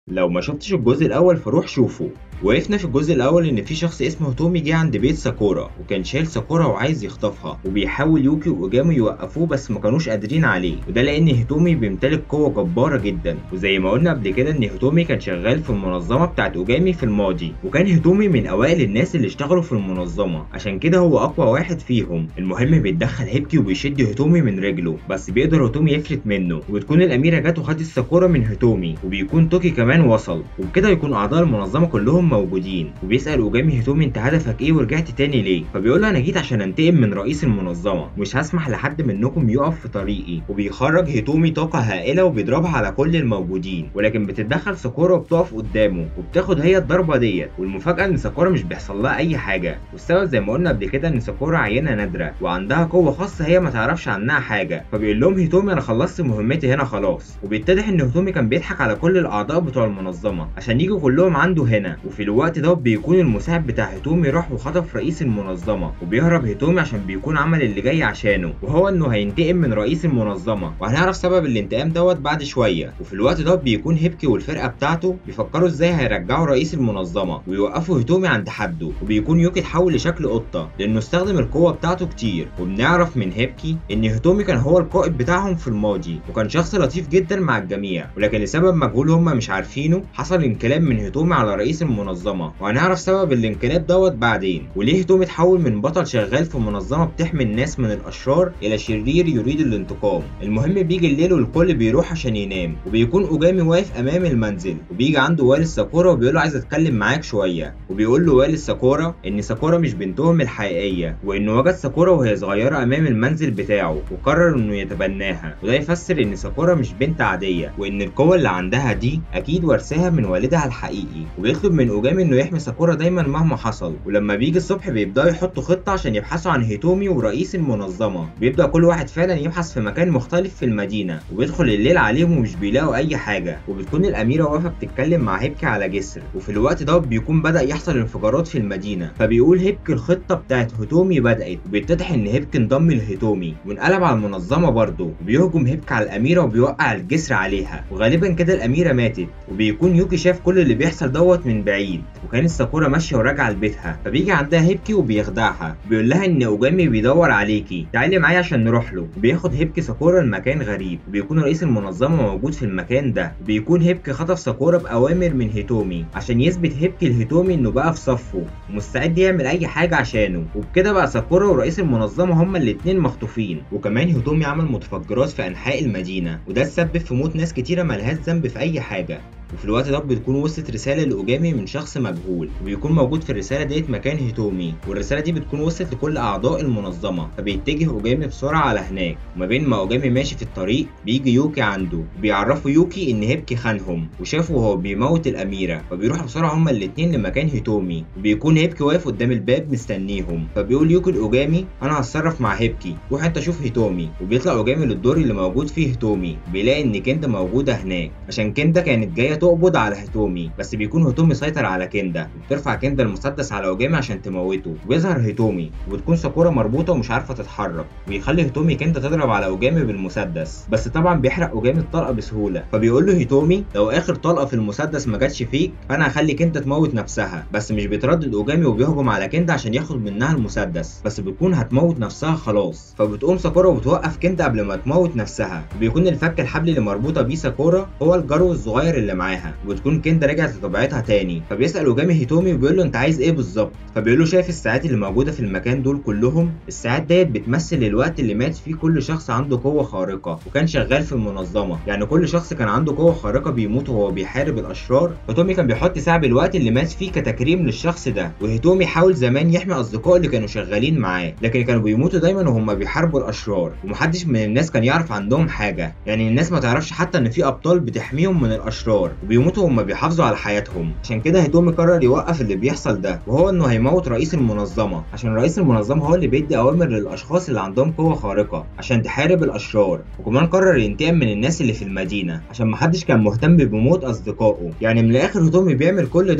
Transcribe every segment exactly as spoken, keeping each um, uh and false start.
لو ما شفتش الجزء الاول فروح شوفه. وقفنا في الجزء الاول ان في شخص اسمه تومي جه عند بيت ساكورا، وكان شايل ساكورا وعايز يخطفها، وبيحاول يوكي واوجامي يوقفوه بس ما كانوش قادرين عليه، وده لان هيتومي بيمتلك قوه جباره جدا. وزي ما قلنا قبل كده ان هيتومي كان شغال في المنظمه بتاعت اوجامي في الماضي، وكان هيتومي من اوائل الناس اللي اشتغلوا في المنظمه، عشان كده هو اقوى واحد فيهم. المهم بيتدخل هيبكي وبيشد هيتومي من رجله، بس بيقدر هيتومي يفلت منه، وبتكون الاميره جت وخدت ساكورا من هيتومي، وبيكون توكي كمان وصل، وبكده يكون اعضاء المنظمه كلهم موجودين. وبيسال اوجامي هيتومي انت هدفك ايه ورجعت تاني ليه؟ فبيقول له انا جيت عشان انتقم من رئيس المنظمه، مش هسمح لحد منكم يقف في طريقي. وبيخرج هيتومي طاقه هائله وبيضربها على كل الموجودين، ولكن بتتدخل ساكورا وبتقف قدامه وبتاخد هي الضربه ديت. والمفاجاه ان ساكورا مش بيحصل لها اي حاجه، والسبب زي ما قلنا قبل كده ان ساكورا عينه نادره وعندها قوه خاصه هي ما تعرفش عنها حاجه. فبيقول لهم هيتومي انا خلصت مهمتي هنا خلاص. وبيتضح ان هيتومي كان بيضحك على كل الاعضاء بتوع المنظمه عشان يجوا كلهم عنده هنا. وفي الوقت ده بيكون المساعد بتاع هيتومي راح وخطف رئيس المنظمه، وبيهرب هيتومي عشان بيكون عمل اللي جاي عشانه، وهو انه هينتقم من رئيس المنظمه، وهنعرف سبب الانتقام دوت بعد شويه. وفي الوقت ده بيكون هيبكي والفرقه بتاعته بيفكروا ازاي هيرجعوا رئيس المنظمه ويوقفوا هيتومي عند حده. وبيكون يوكي اتحول لشكل قطه لانه استخدم القوه بتاعته كتير. وبنعرف من هيبكي ان هيتومي كان هو القائد بتاعهم في الماضي، وكان شخص لطيف جدا مع الجميع، ولكن لسبب مجهول هم مش عارفينه حصل انقلاب من هيتومي على رئيس المنظمه، وهنعرف سبب الانقلاب دوت بعدين. وليه هيتومي اتحول من بطل شغال في منظمه بتحمي الناس من الاشرار الى شرير يريد الانتقام. المهم بيجي الليل والكل بيروح عشان ينام، وبيكون اوجامي واقف امام المنزل، وبيجي عنده والد ساكورا وبيقول له عايز اتكلم معاك شويه. وبيقول له والد ساكورا ان ساكورا مش بنتهم الحقيقيه، وانه وجد ساكورا وهي صغيره امام المنزل بتاعه وقرر انه يتبناها. وده يفسر ان ساكورا مش بنت عاديه، وان القوه اللي عندها دي اكيد ورثاها من والدها الحقيقي. وبيطلب من اوجامي انه يحمي ساكورا دايما مهما حصل. ولما بيجي الصبح بيبداوا يحطوا خطه عشان يبحثوا عن هيتومي ورئيس المنظمه. بيبدا كل واحد فعلا يبحث في مكان مختلف في المدينه، وبيدخل الليل عليهم ومش بيلاقوا اي حاجه. وبتكون الاميره واقفه بتتكلم مع هيبكي على جسر، وفي الوقت ده بيكون بدا يحصل انفجارات في المدينه. فبيقول هيبكي الخطه بتاعت هيتومي بدات، وبيتضح ان هيبكي انضم لهيتومي وانقلب على المنظمه برضه. وبيهجم هيبكي على الاميره وبيوقع الجسر عليها، وغالبا كده الاميره ماتت. وبيكون يوكي شاف كل اللي بيحصل دوت من بعيد، وكانت ساكورا ماشيه وراجعه لبيتها. فبيجي عندها هيبكي وبيخدعها، بيقول لها ان اوجامي بيدور عليكي، تعالي معايا عشان نروح له. وبياخد هيبكي ساكورا لمكان غريب، وبيكون رئيس المنظمه موجود في المكان ده. وبيكون هيبكي خطف ساكورا باوامر من هيتومي عشان يثبت هيبكي لهيتومي انه بقى في صفه ومستعد يعمل اي حاجه عشانه. وبكده بقى ساكورا ورئيس المنظمه هما الاتنين مخطوفين. وكمان هيتومي عمل متفجرات في انحاء المدينه، وده تسبب في موت ناس كتيره ملهاش ذنب في اي حاجه. وفي الوقت ده بتكون وصلت رساله لاوجامي من شخص مجهول، وبيكون موجود في الرساله ديت مكان هيتومي، والرساله دي بتكون وصلت لكل اعضاء المنظمه. فبيتجه اوجامي بسرعه على هناك، وما بين ما اوجامي ماشي في الطريق بيجي يوكي عنده، وبيعرفوا يوكي ان هيبكي خانهم وشافه وهو بيموت الاميره. فبيروحوا بسرعه هما الاثنين لمكان هيتومي، وبيكون هيبكي واقف قدام الباب مستنيهم. فبيقول يوكي لاوجامي انا هتصرف مع هيبكي، روح انت شوف هيتومي. وبيطلع اوجامي للدور اللي موجود فيه هيتومي، بيلاقي ان كندا موجوده هناك عشان كندا كانت جايه تقبض على هيتومي، بس بيكون هيتومي سيطر على كندا، وبترفع كندا المسدس على اوجامي عشان تموته. وبيظهر هيتومي وبتكون ساكورا مربوطه ومش عارفه تتحرك، ويخلي هيتومي كندا تضرب على اوجامي بالمسدس، بس طبعا بيحرق اوجامي الطلقه بسهوله. فبيقول له هيتومي لو اخر طلقه في المسدس ما جاتش فيك فانا هخلي كندا تموت نفسها. بس مش بيتردد اوجامي وبيهجم على كندا عشان ياخد منها المسدس، بس بتكون هتموت نفسها خلاص. فبتقوم ساكورا وبتوقف كندا قبل ما تموت نفسها. بيكون الفك الحبل اللي مربوطه بيه ساكورا هو الجرو الصغير اللي معاها، وبتكون كندا رجعت لطبيعتها تاني. فبيسال اوجامي هيتومي وبيقول له انت عايز ايه بالظبط؟ فبيقول له شايف الساعات اللي موجوده في المكان دول كلهم؟ الساعات ديت بتمثل الوقت اللي مات فيه كل شخص عنده قوه خارقه وكان شغال في المنظمه. يعني كل شخص كان عنده قوه خارقه بيموت وهو بيحارب الاشرار، هيتومي كان بيحط ساعه بالوقت اللي مات فيه كتكريم للشخص ده. وهيتومي حاول زمان يحمي اصدقائه اللي كانوا شغالين معاه، لكن كانوا بيموتوا دايما وهم بيحاربوا الاشرار، ومحدش من الناس كان يعرف عندهم حاجه. يعني الناس ما تعرفش حتى ان في ابطال بتحميهم من الاشرار، وبيموتوا وهم بيحافظوا على حياتهم. عشان كده هيتومي قرر يوقف اللي بيحصل ده، وهو انه هيموت رئيس المنظمه، عشان رئيس المنظمه هو اللي بيدي اوامر للاشخاص اللي عندهم قوه خارقه عشان تحارب الاشرار. وكمان قرر ينتقم من الناس اللي في المدينه عشان محدش كان مهتم بموت اصدقائه. يعني من الاخر هيتومي بيعمل كل دوت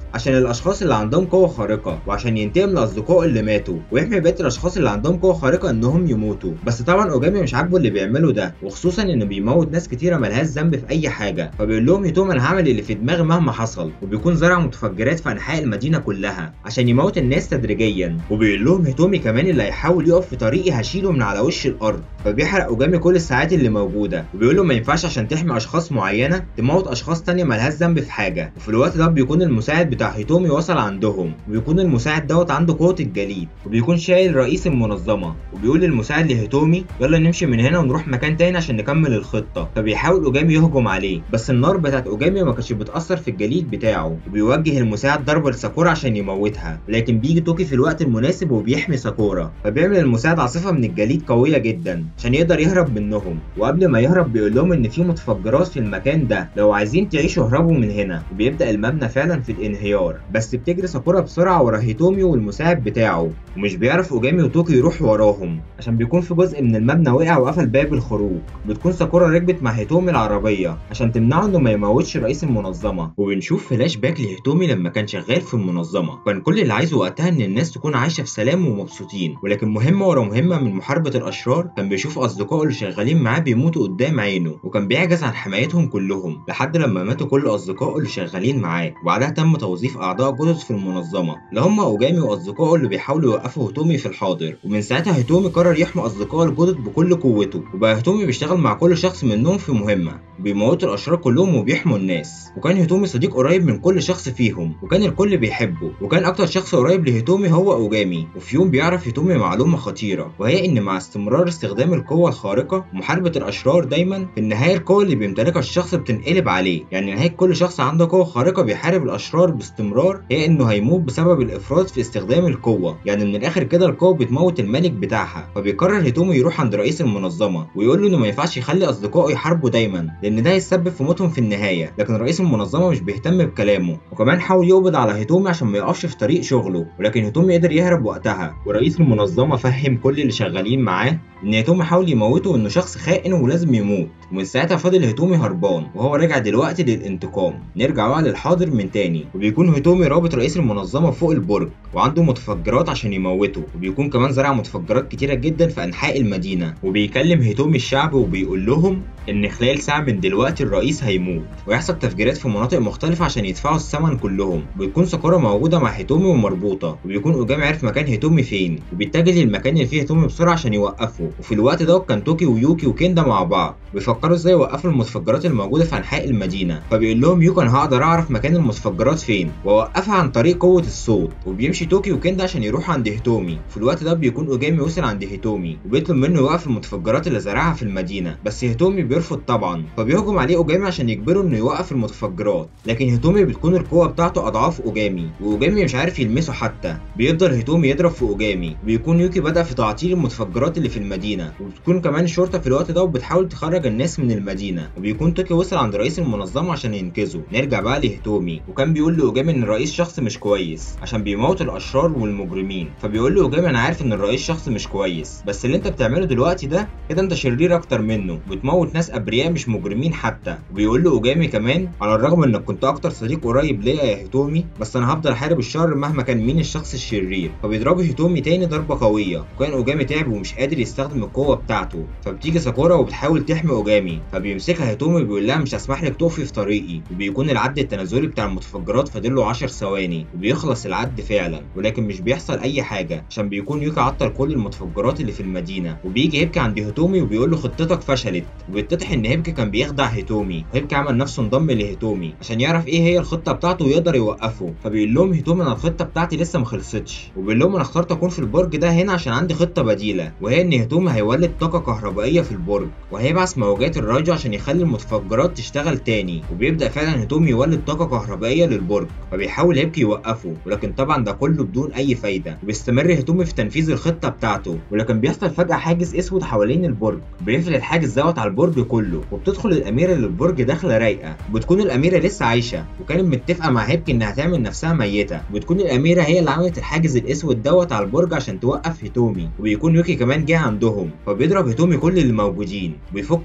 عشان الاشخاص اللي عندهم قوه خارقه، وعشان ينتقم لاصدقائه اللي ماتوا ويحمي بقيه الاشخاص اللي عندهم قوه خارقه انهم يموتوا. بس طبعا اوجامي مش عاجبه اللي بيعمله ده، وخصوصا انه بيموت ناس كتيره ملهاش ذنب في اي حاجه. فبيقول لهم هيتومي انا هعمل اللي في دماغي مهما حصل، وبيكون زرع متفجرات في انحاء المدينه كلها عشان يموت الناس تدريجيا. وبيقول لهم هيتومي كمان اللي هيحاول يقف في طريقي هشيله من على وش الارض. فبيحرق اوجامي كل الساعات اللي موجوده، وبيقول له ما ينفعش عشان تحمي اشخاص معينه تموت اشخاص تانية ملهاش ذنب في حاجه. وفي الوقت ده بيكون المساعد بتاع هيتومي وصل عندهم، وبيكون المساعد دوت عنده قوه الجليد، وبيكون شايل رئيس المنظمه، وبيقول للمساعد لهيتومي يلا نمشي من هنا ونروح مكان تاني عشان نكمل الخطه. فبيحاول اوجامي يهجم عليه، بس النار بتاعت اوجامي ما كانتش بتاثر في الجليد بتاعه، وبيوجه المساعد ضربه لساكورا عشان يموتها. لكن بيجي توكي في الوقت المناسب وبيحمي ساكورا، فبيعمل المساعد عاصفه من الجليد قويه جدا عشان يقدر يهرب منهم. وقبل ما يهرب بيقول لهم ان في متفجرات في المكان ده، لو عايزين تعيشوا اهربوا من هنا. وبيبدا المبنى فعلا في الانهيار، بس بتجري ساكورا بسرعه ورا هيتومي والمساعد بتاعه، ومش بيعرف اوجامي وتوكي يروحوا وراهم عشان بيكون في جزء من المبنى وقع وقفل باب الخروج. بتكون ساكورا ركبت مع هيتومي العربيه عشان تمنعه انه ما يموتش رئيس المنظمه. وبنشوف فلاش باك لهيتومي لما كان شغال في المنظمه، كان كل اللي عايزه وقتها ان الناس تكون عايشه في سلام ومبسوطين، ولكن مهمه ورا مهمه من محاربه الاشرار كان بيشوف اصدقائه اللي شغالين معاه بيموتوا قدام عينه، وكان بيعجز عن حمايتهم كلهم لحد لما ماتوا كل اصدقائه اللي شغالين معاه. وبعدها تم توظيف اعضاء جدد في المنظمه اللي هم اوجامي واصدقائه اللي بيحاولوا يوقفوا هيتومي في الحاضر. ومن ساعتها هيتومي قرر يحمي اصدقائه الجدد بكل قوته، وبقى هيتومي بيشتغل مع كل شخص منهم في مهمه، وبيموتوا الاشرار كلهم وبيحموا الناس. وكان هيتومي صديق قريب من كل شخص فيهم، وكان الكل بيحبه. وكان اكتر شخص قريب لهيتومي هو اوجامي. وفي يوم بيعرف هيتومي معلومه خطيره، وهي ان مع استمرار استخدام القوه الخارقه ومحاربه الاشرار دايما في النهايه القوه اللي بيمتلكها الشخص بتنقلب عليه. يعني نهايه كل شخص عنده قوه خارقه بيحارب الاشرار باستمرار هي انه هيموت بسبب الافراط في استخدام القوه. يعني من الاخر كده القوه بتموت الملك بتاعها. فبيقرر هيتومي يروح عند رئيس المنظمه ويقول له انه ما ينفعش يخلي اصدقائه يحاربوا دايما، لان ده هيسبب في موتهم في النهايه. لكن رئيس المنظمه مش بيهتم بكلامه، وكمان حاول يقبض على هيتومي عشان ما يقفش في طريق شغله، ولكن هيتومي قدر يهرب وقتها. ورئيس المنظمه فهم كل اللي شغالين معاه ان هيتومي حاول يموته وانه شخص خائن ولازم يموت. ومن ساعتها فضل هيتومي هربان وهو راجع دلوقتي للانتقام. نرجع بقى للحاضر من تاني، وبيكون هيتومي رابط رئيس المنظمه فوق البرج وعنده متفجرات عشان يموته، وبيكون كمان زرع متفجرات كتيره جدا في انحاء المدينه. وبيكلم هيتومي الشعب وبيقول لهم ان خلال ساعه من دلوقتي الرئيس هيموت، ويحصل تفجيرات في مناطق مختلفه عشان يدفعوا الثمن كلهم. وبتكون ساكورا موجوده مع هيتومي ومربوطه، وبيكون اوجامي عارف مكان هيتومي فين، وبيتجه للمكان اللي فيه هيتومي بسرعه عشان يوقفه. وفي الوقت ده كان توكي ويوكي وكيندا مع بعض بيفكروا ازاي يوقفوا المتفجرات الموجوده في انحاء المدينه. فبيقول لهم يوكي انا هقدر اعرف مكان المتفجرات فين واوقفها عن طريق قوه الصوت. وبيمشي توكي وكيندا عشان يروحوا عند هيتومي. في الوقت ده بيكون اوجامي وصل عند هيتومي وبيطلب منه يوقف المتفجرات اللي زرعها في المدينه، بس هيتومي بيرفض طبعا. فبيهجم عليه اوجامي عشان يجبره انه يوقف المتفجرات، لكن هيتومي بتكون القوه بتاعته اضعاف اوجامي، واوجامي مش عارف يلمسه حتى. بيفضل هيتومي يضرب في اوجامي. بيكون يوكي بدأ في تعطيل المتفجرات اللي في المدينه، وبتكون كمان الشرطه في الوقت ده وبتحاول تخرج الناس من المدينه. وبيكون توكي وصل عند رئيس المنظمه عشان ينقذه. نرجع بقى لهيتومي، وكان بيقول لاوجامي ان الرئيس شخص مش كويس عشان بيموت الاشرار والمجرمين. فبيقول له اوجامي انا عارف ان الرئيس شخص مش كويس، بس اللي انت بتعمله دلوقتي ده كده انت شرير اكتر منه، بتموت ناس ابرياء مش مجرمين حتى. وبيقول له اوجامي كمان على الرغم انك كنت اكتر صديق قريب ليا يا هيتومي، بس انا هفضل احارب الشر مهما كان مين الشخص الشرير. فبيضربه هيتومي تاني ضربه قويه، وكان اوجامي تعب ومش قادر يستخدم القوه بتاعته. فبتيجي ساكورا وبتحاول تحمي اوجامي، فبيمسكها هيتومي وبيقول لها مش هسمح لك تقفي في طريقي. وبيكون العد التنازلي بتاع المتفجرات فاضله عشر ثواني، وبيخلص العد فعلا، ولكن مش بيحصل اي حاجه عشان بيكون يوكي عطل كل المتفجرات اللي في المدينه. وبيجي هيبكي عند هيتومي وبيقول له خطتك فشلت. وبيتضح ان هيبكي كان بيخدع هيتومي، وهيبكي عمل نفسه انضم لهيتومي عشان يعرف ايه هي الخطه بتاعته ويقدر يوقفه. فبيقول لهم هيتومي انا الخطه بتاعتي لسه ما خلصتش، وبيقول لهم انا اخترت اكون في البرج ده هنا عشان عندي خطه بديله، وهي ان هيتومي هيولد طاقه كهربائيه في البرج وهيبعث موجات الراديو عشان يخلي المتفجرات تشتغل تاني. وبيبدا فعلا هيتومي يولد طاقه كهربائيه للبرج، فبيحاول هيبكي يوقفه، ولكن طبعا ده كله بدون اي فايده. وبيستمر هيتومي في تنفيذ الخطه بتاعته، ولكن بيحصل فجاه حاجز اسود حوالين البرج بيقفل الحاجز دوت على البرج كله. وبتدخل الاميره للبرج داخله رايقه، وبتكون الاميره لسه عايشه وكانت متفقه مع هيبكي انها تعمل نفسها ميته. وبتكون الاميره هي اللي عملت الحاجز الاسود دوت على البرج عشان توقف هيتومي. وبيكون يوكي كمان جه عندهم، فبيضرب هيتومي كل اللي موجودين، وبيفك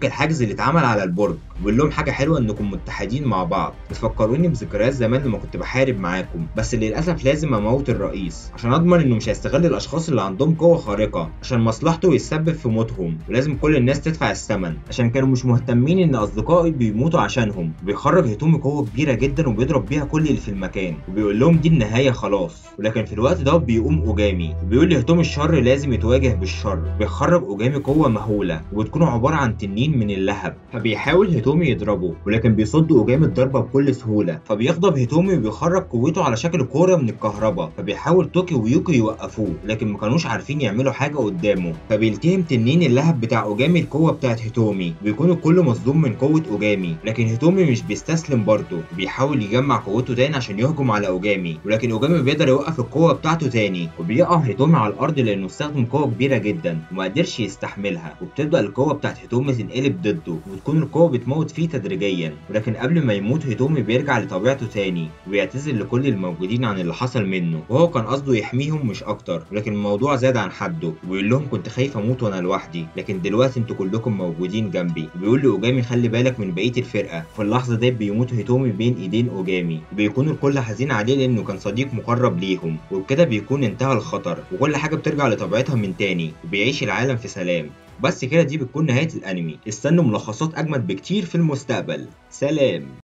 بيفك الحاجز اللي اتعمل على البرج وبيقول لهم حاجه حلوه انكم متحدين مع بعض، بتفكروني بذكريات زمان لما كنت بحارب معاكم، بس للاسف لازم اموت الرئيس عشان اضمن انه مش هيستغل الاشخاص اللي عندهم قوه خارقه عشان مصلحته يتسبب في موتهم، ولازم كل الناس تدفع الثمن عشان كانوا مش مهتمين ان اصدقائي بيموتوا عشانهم. وبيخرج هيتومي قوه كبيره جدا وبيضرب بيها كل اللي في المكان وبيقول لهم دي النهايه خلاص. ولكن في الوقت ده بيقوم اوجامي وبيقول لهيتومي الشر لازم يتواجه بالشر. بيخرج اوجامي قوه مهوله وبتكون عباره عن تنين من اللهب، فبيحاول هيتومي يضربه ولكن بيصد اوجامي الضربه بكل سهوله، فبيغضب هيتومي وبيخرج قوته على شكل كوره من الكهرباء، فبيحاول توكي ويوكي يوقفوه لكن ما كانوش عارفين يعملوا حاجه قدامه. فبيلتهم تنين اللهب بتاع اوجامي القوه بتاعت هيتومي وبيكون الكل مصدوم من قوه اوجامي، لكن هيتومي مش بيستسلم برضه وبيحاول يجمع قوته تاني عشان يهجم على اوجامي، ولكن اوجامي بيقدر يوقف القوه بتاعته تاني وبيقع هيتومي على الارض لانه استخدم قوه كبيره جدا وما قدرش يستحملها، وبتبدا القوه بتاعت هيتومي تنقلب ضده وتكون القوه بتموت فيه تدريجيا. ولكن قبل ما يموت هيتومي بيرجع لطبيعته تاني وبيعتذر لكل الموجودين عن اللي حصل منه، وهو كان قصده يحميهم مش اكتر، ولكن الموضوع زاد عن حده وبيقول لهم كنت خايف اموت وانا لوحدي لكن دلوقتي انتوا كلكم موجودين جنبي. وبيقول لاوجامي خلي بالك من بقيه الفرقه. في اللحظه دي بيموت هيتومي بين ايدين اوجامي وبيكون الكل حزين عليه لانه كان صديق مقرب ليهم، وبكده بيكون انتهى الخطر وكل حاجه بترجع لطبيعتها من تاني وبيعيش العالم في سلام. بس كده دي بتكون نهايه الانمي. استنوا ملخصات اجمد بكتير في المستقبل. سلام.